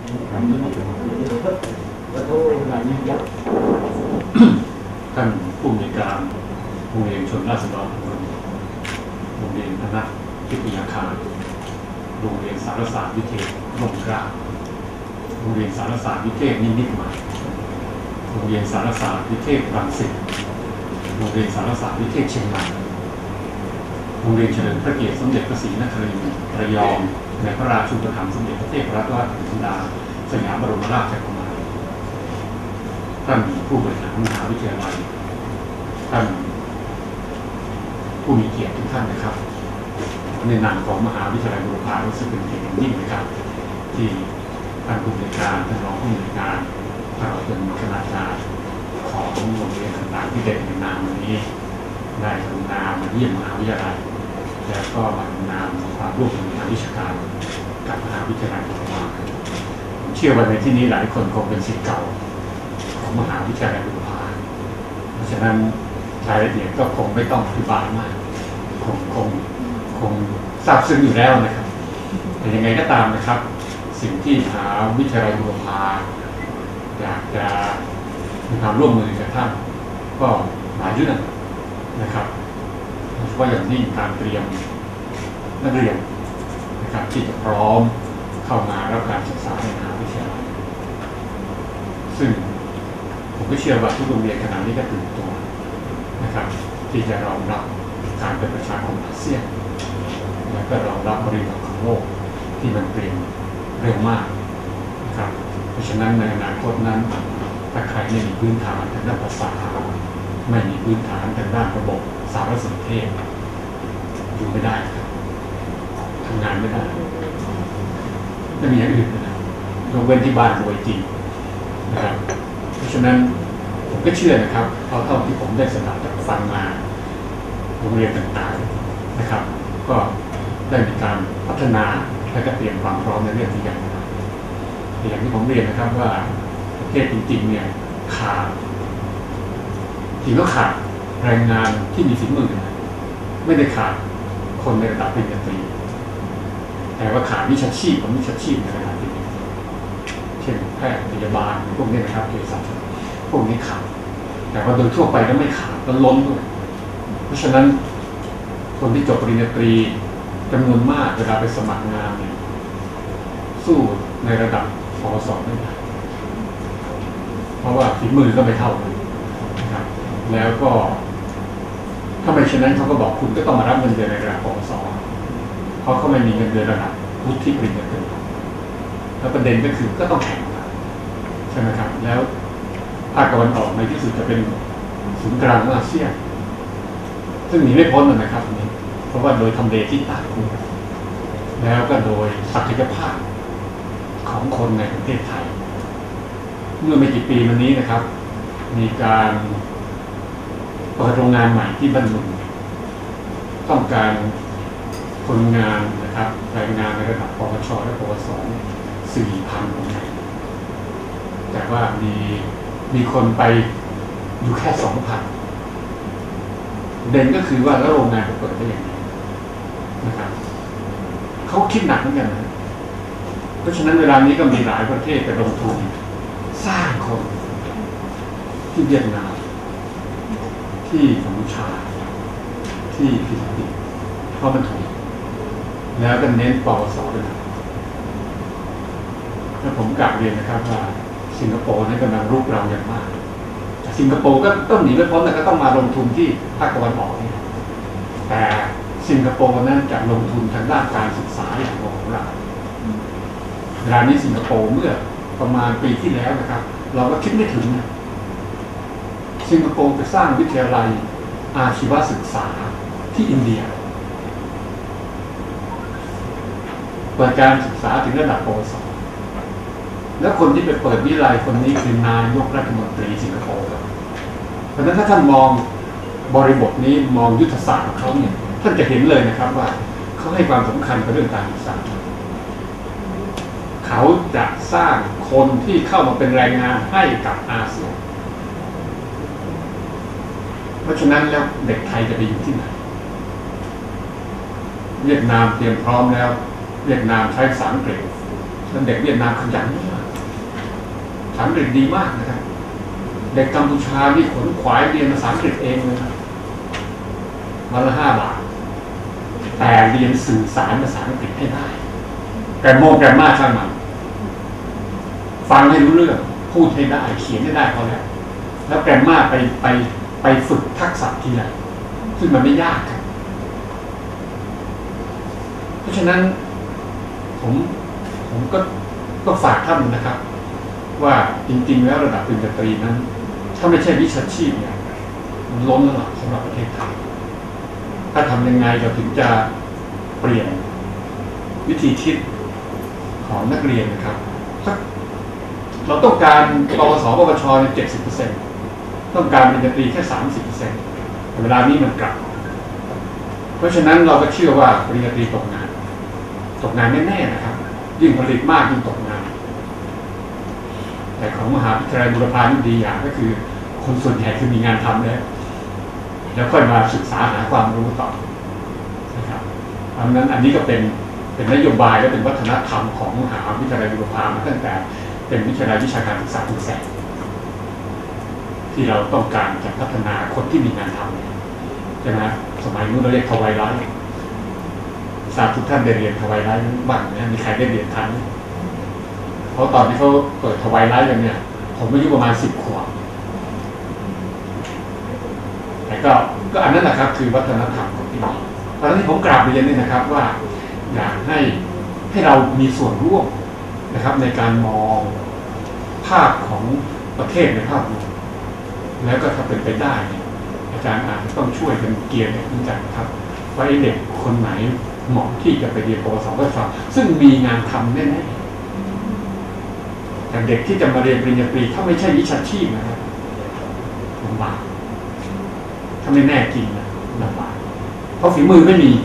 ท่านผู้อำนวยการโรงเรียนชนราษฎรโรงเรียนพนัสพิทยาคารโรงเรียนสารศาสตร์วิเทศร่มเกล้าโรงเรียนสารศาสตร์วิเทศนิมิตรใหม่โรงเรียนสารศาสตร์วิเทศรังสิตโรงเรียนสารศาสตร์วิเทศเชียงใหม่โรงเรียนเฉลิมพระเกียรติสมเด็จพระศรีนครินทร์ระยองในพระราชูปถัมภ์สมเด็จพระเทพรัตนราชสุดาสยามบรมราชกุมารีท่านผู้บริหารมหาวิทยาลัยท่านผู้มีเกียรติทุกท่านนะครับในนามของมหาวิทยาลัยบูรพารู้สึกเป็นเกียรติยิ่งนะครับที่ท่านผู้บริการท่านรองผู้บริการท่านเป็นคณาจารย์ของโรงเรียนต่างๆที่เด่นในนามวันนี้ได้ทำงานมาเยี่ยมมหาวิทยาลัยและก็มาทำงานความร่วมมือทางวิชาการกับมหาวิทยาลัยบูรพาผมเชื่อว่าในที่นี้หลายคนคงเป็นศิษย์เก่าของมหาวิทยาลัยบูรพาเพราะฉะนั้นรายละเอียดก็คงไม่ต้องอธิบายมากคงทราบซึ้งอยู่แล้วนะครับแต่ยังไงก็ตามนะครับสิ่งที่มหาวิทยาลัยบูรพาอยากจะมีความร่วมมือกับท่านก็หลายเรื่องนะครับโดยเฉพาะอย่างยิ่งการเตรียมนักเรียนนะครับที่จะพร้อมเข้ามารับการศึกษาในมหาวิทยาลัยซึ่งผมก็เชื่อว่าทุกโรงเรียนขณะนี้ก็ตื่นตัวนะครับที่จะรองรับการเป็นประชาคมอาเซียนและก็รองรับบริบทของโลกที่มันเปลี่ยนเร็วมากนะครับเพราะฉะนั้นในอนาคตนั้นถ้าใครไม่มีพื้นฐานทางด้านภาษาไม่มีพื้นฐานทางด้านระบบสารสนเทศอยู่ไม่ได้ครับทำงานไม่ได้ไม่มีอย่างอื่นนะยกเว้นที่บ้านรวยจริงนะครับเพราะฉะนั้นผมก็เชื่อนะครับเท่าที่ผมได้สนับจากฟังมาโรงเรียนต่างๆนะครับก็ได้มีการพัฒนาและก็เตรียมความพร้อมในเรื่องที่อย่างที่ผมเรียนนะครับว่าประเทศจริงๆเนี่ยขาดที่ก็ขาดแรงงานที่มีฝีมือไม่ได้ขาดคนในระดับปริญญาตรีแต่ว่าขาดวิชาชีพของวิชาชีพในระดับปริญญาตรีเช่นแพทย์พยาบาลพวกนี้นะครับเภสัชพวกนี้ขาดแต่ว่าโดยทั่วไปก็ไม่ขาดก็ล้นด้วยเพราะฉะนั้นคนที่จบปริญญาตรีจำนวนมากเวลาไปสมัครงานเนี่ยสู้ในระดับปวสไม่ได้เพราะว่าฝีมือก็ไม่เท่ากันนะครับแล้วก็ถ้าไม่เช่นนั้นเขาก็บอกคุณก็ต้องมารับเงินเดือนในระดับปวสเพราะเขาไม่มีเงินเดือนระดับวุฒิปริญญาตรีแล้วประเด็นก็คือก็ต้องแข่งกันใช่ไหมครับแล้วภาคตะวันออกในที่สุดจะเป็นศูนย์กลางของอาเซียนซึ่งหนีไม่พ้นนะครับนี้เพราะว่าโดยทำเลที่ต่างกันแล้วก็โดยศักยภาพของคนในประเทศไทยเมื่อไม่กี่ปีมานี้นะครับมีการเปิดโรงงานใหม่ที่บ้านดุงต้องการคนงานนะครับแรงงานในระดับปวชและปวส4,000 คนแต่ว่ามีคนไปอยู่แค่ 2,000 เด่นก็คือว่าแล้วโรงงานจะเปิดได้อย่างไรนะครับเขาคิดหนักเหมือนกันนะเพราะฉะนั้นเวลานี้ก็มีหลายประเทศไปลงทุนสร้างคนที่เวียดนามที่กัมพูชาที่ฟิลิปปินส์เพราะมันถูกแล้วก็เน้นปวสด้วยนะแล้วผมกลับเรียนนะครับว่าสิงคโปร์นั้นกำลังรุกเราอย่างมากสิงคโปร์ก็ต้องหนีไม่พ้นแต่ก็ต้องมาลงทุนที่ภาคตะวันออกนี่แต่สิงคโปร์นั้นจะลงทุนทางด้านการศึกษาอย่างของเราเวลานี้สิงคโปร์เมื่อประมาณปีที่แล้วนะครับเราก็คิดไม่ถึงนะสิงคโปร์จะสร้างวิทยาลัยอาชีวศึกษาที่อินเดียเปิดการศึกษาถึงระดับปวสแล้วคนที่ไปเปิดวิทยาลัยคนนี้คือนายกรัฐมนตรีสิงคโปร์เพราะฉะนั้นถ้าท่านมองบริบทนี้มองยุทธศาสตร์ของเขาเนี่ยท่านจะเห็นเลยนะครับว่าเขาให้ความสำคัญกับเรื่องการศึกษาเขาจะสร้างคนที่เข้ามาเป็นแรงงานให้กับอาเซียนเพราะฉะนั้นแล้วเด็กไทยจะไปอยู่ที่ไหนเวียดนามเตรียมพร้อมแล้วเวียดนามใช้ภาษาอังกฤษแล้วเด็กเวียดนามขยันมากษาอังกฤษดีมากนะครับเด็กกัมพูชาที่ขนขวายเรียนภาษาอังกฤษเองเลยครับวันละ5 บาทแต่เรียนสื่อสารภาษาอังกฤษให้ได้แกรมมาช่างมันฟังให้รู้เรื่องพูดให้ได้เขียนให้ได้พอแล้วแกรมมาไปฝึกทักษะทีไรซึ่งมันไม่ยากครับเพราะฉะนั้นผมก็ฝากท่านนะครับว่าจริงๆแล้วระดับปริญญาตรีนั้นถ้าไม่ใช่วิชาชีพเนี่ยมันล้นแล้วสำหรับประเทศไทยถ้าทำยังไงเราถึงจะเปลี่ยนวิธีคิดของนักเรียนนะครับเราต้องการปวสปวช70%ต้องการปริญญาตรีแค่ 30%เวลานี้มันกลับเพราะฉะนั้นเราก็เชื่อว่าปริญญาตรีตกงานแน่ๆนะครับยิ่งผลิตมากยิ่งตกงานแต่ของมหาวิทยาลัยบูรพานี่ดีอย่างก็คือคนส่วนใหญ่คือมีงานทำแล้วค่อยมาศึกษาหาความรู้ต่อนะครับเพราะฉะนั้นอันนี้ก็เป็นนโยบายและเป็นวัฒนธรรมของมหาวิทยาลัยบูรพามาตั้งแต่เป็นวิทยาลัยวิชาการศึกษาทุกแสงที่เราต้องการจะพัฒนาคนที่มีงานทำใช่ไหมสมัยนู้นเราเรียกทวายไลท์ทราบทุกท่านได้เรียนทวายไลท์บ้างนะมีใครได้เรียนทันเพราะตอนที่เขาเปิดทวายไลท์กันเนี่ยผมอายุประมาณ10 ขวบแต่ก็อันนั้นแหละครับคือวัฒนธรรมของที่นี่ตอนนี้ผมกราบเรียนนี่นะครับว่าอยากให้เรามีส่วนร่วมนะครับในการมองภาพของประเทศในภาพรวมแล้วก็ถ้าเป็นไปได้เนี่ยอาจารย์อาจจะต้องช่วยเป็นเกียร์เนี่ยนี่จังครับว่าเด็กคนไหนเหมาะที่จะไปเรียนปวสปวชซึ่งมีงานทำแน่ๆแต่เด็กที่จะมาเรียนปริญญาตรีถ้าไม่ใช่วิชาชีพนะครับลำบากถ้าไม่แน่จริงนะลำบากเพราะฝีมือไม่มี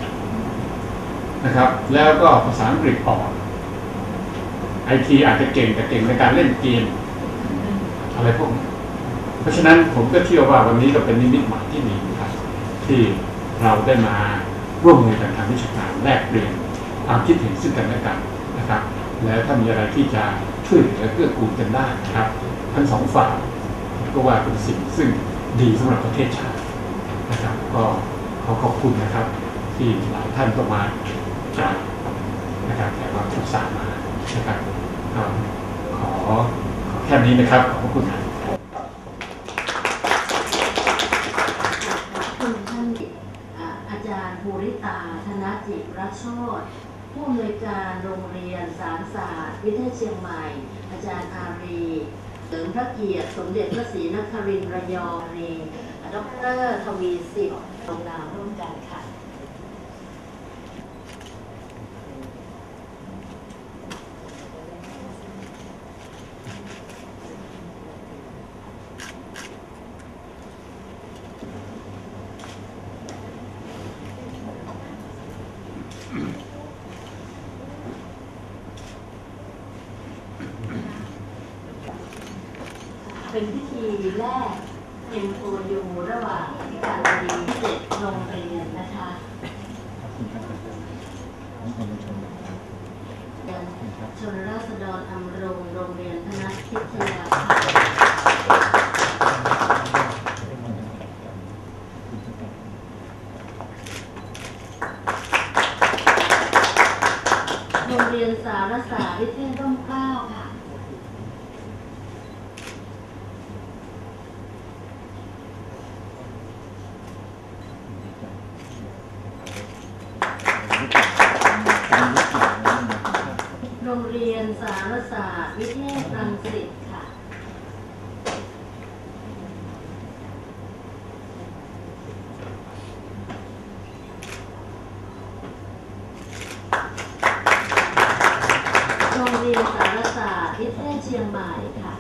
นะครับแล้วก็ภาษาอังกฤษอ่อนIT อาจจะเก่งแต่เก่งในการเล่นเกมอะไรพวกนี้เพราะฉะนั้นผมก็เชื่อว่าวันนี้ก็เป็นนิมิตหมายที่ดีครับที่เราได้มาร่วมมือกันทางวิชาการแลกเปลี่ยนความคิดเห็นซึ่งกันและกันนะครับแล้วถ้ามีอะไรที่จะช่วยเหลือเกื้อกูลกันได้นะครับทั้งสองฝ่ายก็ว่าเป็นสิ่งซึ่งดีสำหรับประเทศชาตินะครับก็ขอบคุณนะครับที่หลายท่านก็มาจากนะครับแต่ว่าทุกสายมานะครับขอแค่นี้นะครับขอบคุณครับอาจารย์ภูริตาธนจิรโชติผู้อำนวยการโรงเรียนสารศาสตร์วิทยาเชียงใหม่อาจารย์อารีเสริมพระเกียรติสมเด็จพระศรีนครินทร์ระยองดร.ทวีสิทธิ์ลงนามร่วมกันค่ะเป็นพิธีแรกMOU ระหว่างอธิการบดี7 โรงเรียนนะคะชนราษฎรอำรงโรงเรียนพนัสพิทยาโรงเรียนสารศาสตร์วิเทศร่มเกล้าค่ะโรงเรียนสารศาสตร์วิเทศรังสิตค่ะโรงเรียนสารศาสตร์วิเทศเชียงใหม่ค่ะ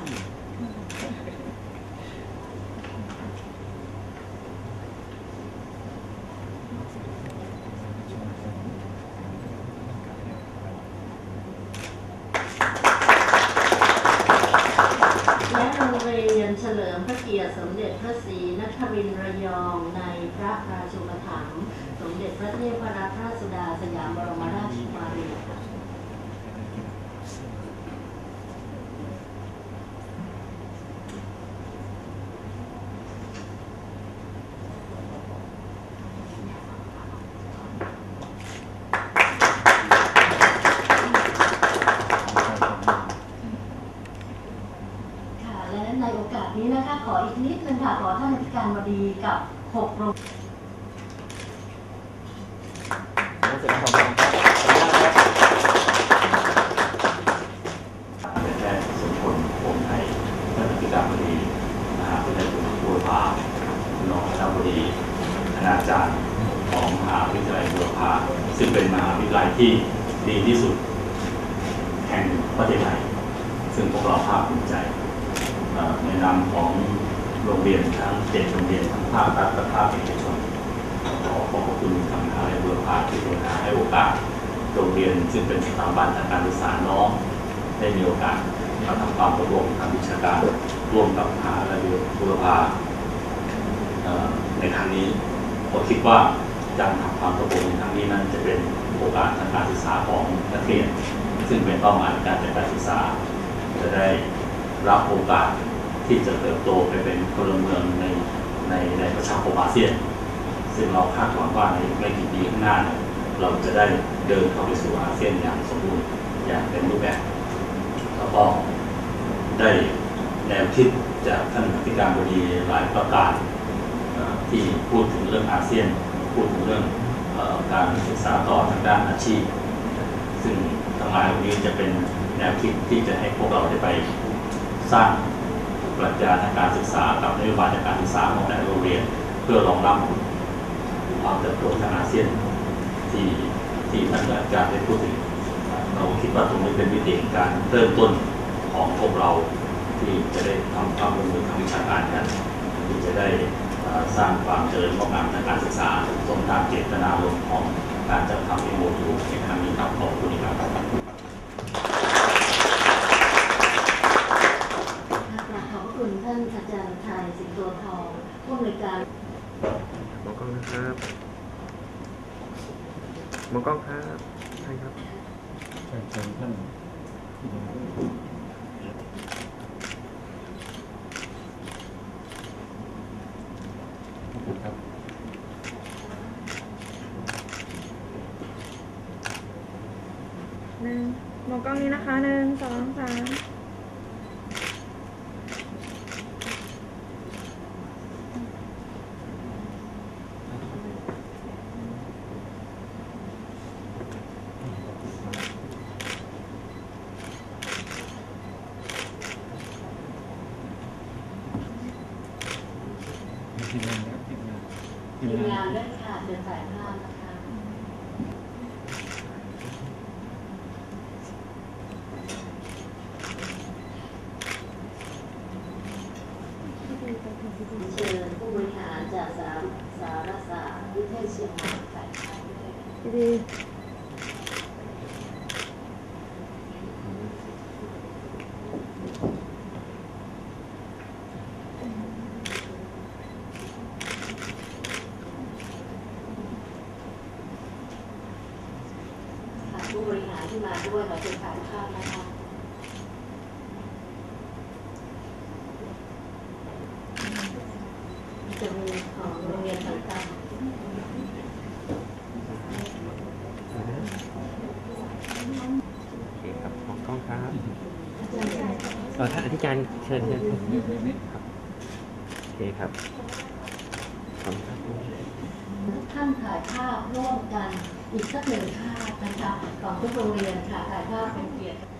เฉลิมพระเกียรติสมเด็จพระศรีนครินทร์ระยองในพระราชูปถัมภ์สมเด็จพระเทพรัตนราชสุดาสยามบรมราชกุมารีดีกับ6โรงเสร็จแล้วครับขออนุญาตครับแพทย์สมพลพงษ์ไทยท่านอธิการบดีมหาวิทยาลัยบูรพารองคณบดีคณาจารย์ของมหาวิทยาลัยบูรพาซึ่งเป็นมหาวิทยาลัยที่ดีที่สุดแห่งประเทศไทยซึ่งพวกเราภาคภูมิใจในนามของโรงเรียนทั้ง7โรงเรียนทั้งภาครัฐและภาคเอกชนขอขอบคุณทางมหาวิทยาลัยบูรพาที่ให้โอกาสโรงเรียนซึ่งเป็นสถาบันทางการศึกษาน้องได้มีโอกาสมาทำความร่วมทางวิชาการร่วมกับมหาวิทยาลัยบูรพาในครั้งนี้ผมคิดว่าการทำความร่วมในครั้งนี้นั้นจะเป็นโอกาสทางการศึกษาของนักเรียนซึ่งเป็นเป้าหมายการจัดการศึกษาจะได้รับโอกาสที่จะเติบโตไปเป็นพลเมืองในประชาคมอาเซียนซึ่งเราคาดหวังว่าในไม่กี่ปีข้างหน้าเราจะได้เดินเข้าไปสู่อาเซียนอย่างสมบูรณ์อย่างเต็มรูปแบบแล้วก็ได้แนวคิดจากท่านอธิการบดีหลายประการที่พูดถึงเรื่องอาเซียนพูดถึงเรื่องการศึกษาต่อทางด้านอาชีพซึ่งทั้งหลายเหล่านี้จะเป็นแนวคิดที่จะให้พวกเราได้ไปสร้างปรัชญาทางการศึกษากับนโยบายทางการศึกษาของแต่ละโรงเรียนเพื่อรองรับความเติบโตทางอาเซียนที่ท่านอาจารย์ได้พูดถึงเราคิดว่าตรงนี้เป็นวิธีการเริ่มต้นของพวกเราที่จะได้ทำความร่วมมือทางวิชาการกันที่จะได้สร้างความเจริญงอกงามทางการศึกษาสมตามเจตนารมณ์ของการจัดทำเป็นโมดูลในครั้งนี้ครับขอบคุณครับขอบคุณท่านอาจารย์ไทยสิงโตทองผู้อำนวยการมองกล้องนะครับมองกล้องครับใช่ครับเชิญท่านครับมองกล้องนี้นะคะ1 2 3 ทีมงานด้วยค่ะเดินสายภาพนะคะเชิญผู้บริหารจากสารศาสตร์วิทยาเชียงใหม่ฝ่ายชายดีผู้บริหารที่มาด้วยเราจะถ่ายภาพนะคะจะมีของโรงเรียนต่างๆโอเคครับมองกล้องครับท่านอธิการเชิญครับโอเคครับขอบคุณครับท่านถ่ายภาพร่วมกันอีกสัก1 ภาพนะคะของทุกโรงเรียนค่ะถ่ายภาพเป็นเกียรติ